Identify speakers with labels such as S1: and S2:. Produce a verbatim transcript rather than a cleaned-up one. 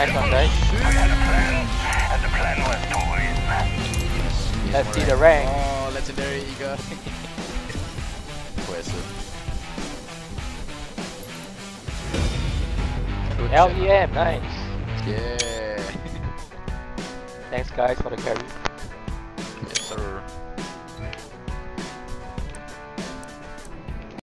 S1: Nice one, guys.
S2: We had a plan, and the plan was to win.
S1: Let's see the rank.
S3: Oh, legendary Eagle.
S1: L E M, nice.
S3: Yeah.
S1: Thanks guys for the carry.
S3: Yes, sir.